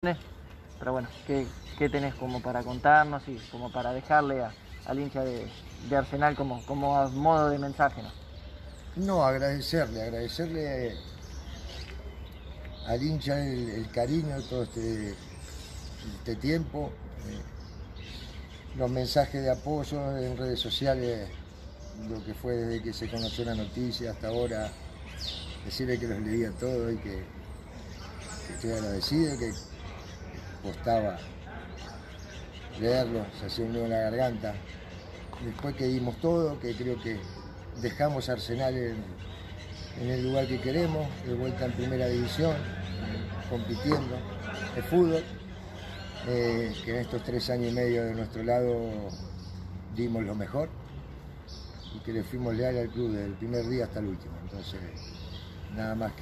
Pero bueno, ¿qué tenés como para contarnos y como para dejarle al hincha de Arsenal como a modo de mensaje, ¿no? No, agradecerle al hincha el cariño de todo este tiempo, los mensajes de apoyo en redes sociales, lo que fue desde que se conoció la noticia hasta ahora, decirle que los leía todos y que estoy agradecido, que costaba leerlos, se hacía un nudo en la garganta. Después que dimos todo, que creo que dejamos a Arsenal en el lugar que queremos, de vuelta en primera división, compitiendo de fútbol, que en estos 3 años y medio de nuestro lado dimos lo mejor y que le fuimos leales al club desde el primer día hasta el último. Entonces, nada más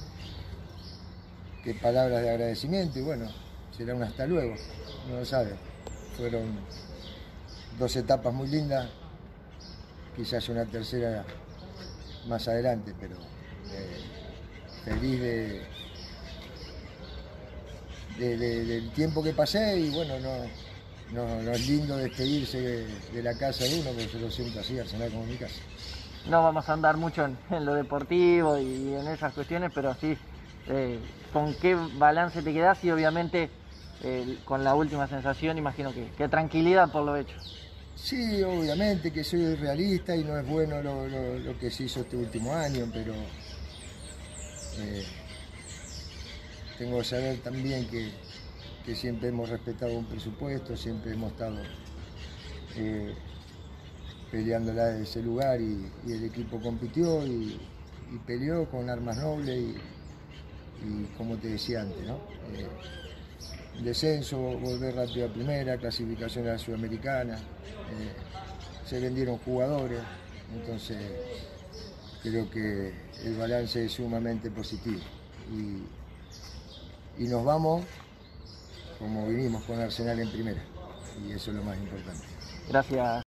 que palabras de agradecimiento y bueno, será un hasta luego, no lo sabe. Fueron 2 etapas muy lindas, quizás una tercera más adelante, pero feliz del tiempo que pasé y bueno, no es lindo despedirse de la casa de uno, porque yo lo siento así, Arsenal como mi casa. No vamos a andar mucho en lo deportivo y en esas cuestiones, pero sí, ¿con qué balance te quedás? Y obviamente con la última sensación, imagino que tranquilidad por lo hecho. Sí, obviamente que soy realista y no es bueno lo que se hizo este último año, pero tengo que saber también que siempre hemos respetado un presupuesto, siempre hemos estado peleándola de ese lugar y el equipo compitió y peleó con armas nobles y como te decía antes, ¿no? Descenso, volver rápido a primera, clasificación a la Sudamericana, se vendieron jugadores, entonces creo que el balance es sumamente positivo y nos vamos como vinimos con Arsenal en primera y eso es lo más importante. Gracias.